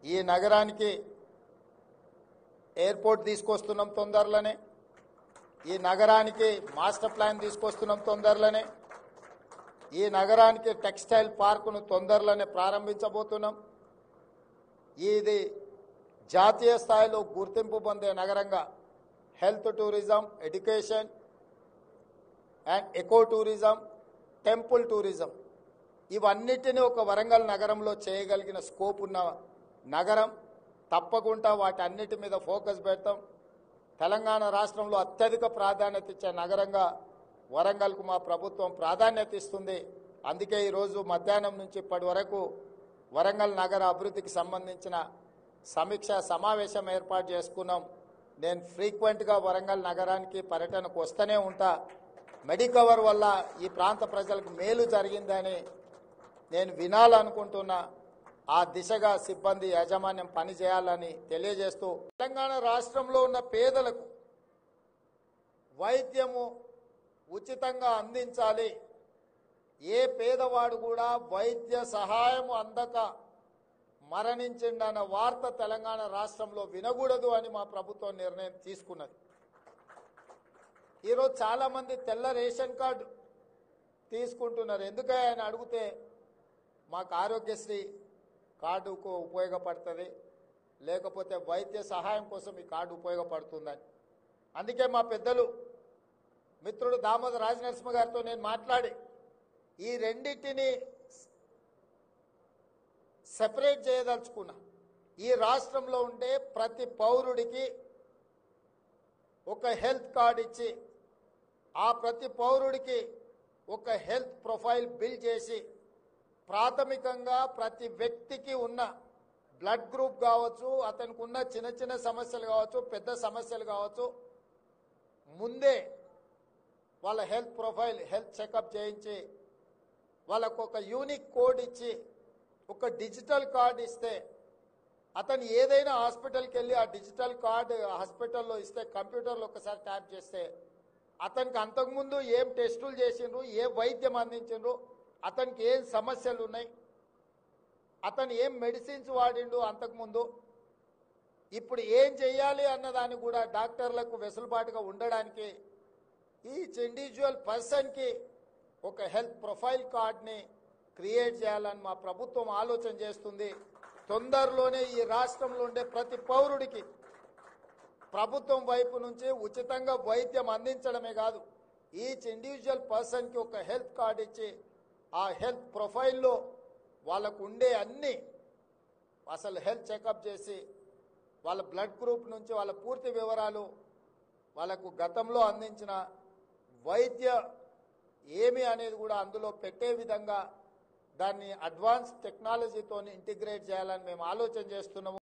ఈ నగరానికి ఎయిర్పోర్ట్ తీసుకొస్తున్నాం తొందరలోనే, ఈ నగరానికి మాస్టర్ ప్లాన్ తీసుకొస్తున్నాం తొందరలోనే, ఈ నగరానికి టెక్స్టైల్ పార్కును తొందరలోనే ప్రారంభించబోతున్నాం. ఇది జాతీయ స్థాయిలో గుర్తింపు పొందే నగరంగా health tourism, education and eco tourism, temple tourism ఇవన్నిటిని ఒక వరంగల్ నగరంలో చేయగలిగిన స్కోప్ ఉన్న నగరం. తప్పకుండా వాటి అన్నిటి మీద ఫోకస్ పెడతాం. తెలంగాణ రాష్ట్రంలో అత్యధిక ప్రాధాన్యత ఇచ్చే నగరంగా వరంగల్కు మా ప్రభుత్వం ప్రాధాన్యత ఇస్తుంది. అందుకే ఈరోజు మధ్యాహ్నం నుంచి ఇప్పటి వరకు వరంగల్ నగర అభివృద్ధికి సంబంధించిన సమీక్ష సమావేశం ఏర్పాటు చేసుకున్నాం. నేను ఫ్రీక్వెంట్గా వరంగల్ నగరానికి పర్యటనకు వస్తూనే ఉంటా. మెడికవర్ వల్ల ఈ ప్రాంత ప్రజలకు మేలు జరిగిందని నేను వినాలనుకుంటున్నా. ఆ దిశగా సిబ్బంది యాజమాన్యం పనిచేయాలని తెలియజేస్తూ, తెలంగాణ రాష్ట్రంలో ఉన్న పేదలకు వైద్యము ఉచితంగా అందించాలి. ఏ పేదవాడు కూడా వైద్య సహాయం అందక మరణించిండన్న వార్త తెలంగాణ రాష్ట్రంలో వినకూడదు అని మా ప్రభుత్వం నిర్ణయం తీసుకున్నది. ఈరోజు చాలామంది తెల్ల రేషన్ కార్డు తీసుకుంటున్నారు. ఎందుకని ఆయన అడిగితే మాకు ఆరోగ్యశ్రీ కార్డుకు ఉపయోగపడుతుంది, లేకపోతే వైద్య సహాయం కోసం ఈ కార్డు ఉపయోగపడుతుందని. అందుకే మా పెద్దలు మిత్రుడు దామోదర రాజనరసింహ గారితో నేను మాట్లాడి ఈ రెండింటిని సెపరేట్ చేయదలుచుకున్నా. ఈ రాష్ట్రంలో ఉండే ప్రతి పౌరుడికి ఒక హెల్త్ కార్డు ఇచ్చి, ఆ ప్రతి పౌరుడికి ఒక హెల్త్ ప్రొఫైల్ బిల్డ్ చేసి, ప్రాథమికంగా ప్రతి వ్యక్తికి ఉన్న బ్లడ్ గ్రూప్ కావచ్చు, అతనికి ఉన్న చిన్న చిన్న సమస్యలు కావచ్చు, పెద్ద సమస్యలు కావచ్చు, ముందే వాళ్ళ హెల్త్ ప్రొఫైల్ హెల్త్ చెకప్ చేయించి వాళ్ళకు ఒక యూనిక్ కోడ్ ఇచ్చి ఒక డిజిటల్ కార్డు ఇస్తే, అతను ఏదైనా హాస్పిటల్కి వెళ్ళి ఆ డిజిటల్ కార్డు హాస్పిటల్లో ఇస్తే, కంప్యూటర్లో ఒకసారి ట్యాప్ చేస్తే అతనికి అంతకుముందు ఏం టెస్టులు చేసిండ్రు, ఏ వైద్యం అందించిండ్రు, అతనికి ఏం సమస్యలు ఉన్నాయి, అతను ఏం మెడిసిన్స్ వాడిండు అంతకుముందు, ఇప్పుడు ఏం చెయ్యాలి అన్నదాన్ని కూడా డాక్టర్లకు వెసులుబాటుగా ఉండడానికి ఈచ్ ఇండివిజువల్ పర్సన్కి ఒక హెల్త్ ప్రొఫైల్ కార్డ్ని క్రియేట్ చేయాలని మా ప్రభుత్వం ఆలోచన చేస్తుంది. తొందరలోనే ఈ రాష్ట్రంలో ఉండే ప్రతి పౌరుడికి ప్రభుత్వం వైపు నుంచి ఉచితంగా వైద్యం అందించడమే కాదు, ఈచ్ ఇండివిజువల్ పర్సన్కి ఒక హెల్త్ కార్డ్ ఇచ్చి ఆ హెల్త్ ప్రొఫైల్లో వాళ్ళకు ఉండే అన్ని అసలు హెల్త్ చెకప్ చేసి వాళ్ళ బ్లడ్ గ్రూప్ నుంచి వాళ్ళ పూర్తి వివరాలు, వాళ్ళకు గతంలో అందించిన వైద్య ఏమి అనేది కూడా అందులో పెట్టే విధంగా దాన్ని అడ్వాన్స్ టెక్నాలజీతో ఇంటిగ్రేట్ చేయాలని మేము ఆలోచన చేస్తున్నాము.